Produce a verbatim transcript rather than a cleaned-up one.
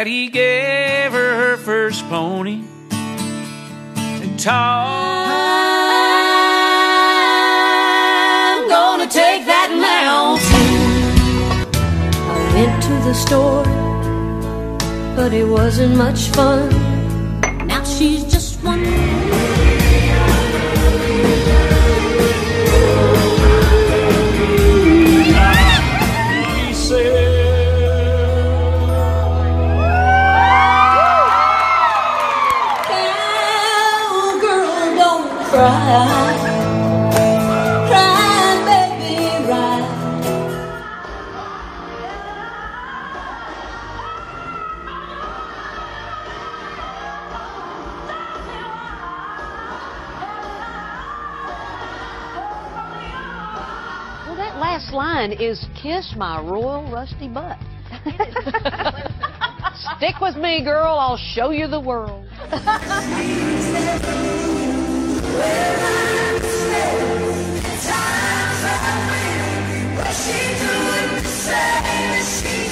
that he gave her her first pony and taught. I'm gonna take that mountain. I went to the store, but it wasn't much fun. Now she's just one. He said, "Cowgirl, don't cry, cry, baby, cry." Well, that last line is "Kiss my royal rusty butt." Stick with me, girl. I'll show you the world. She doing the same as she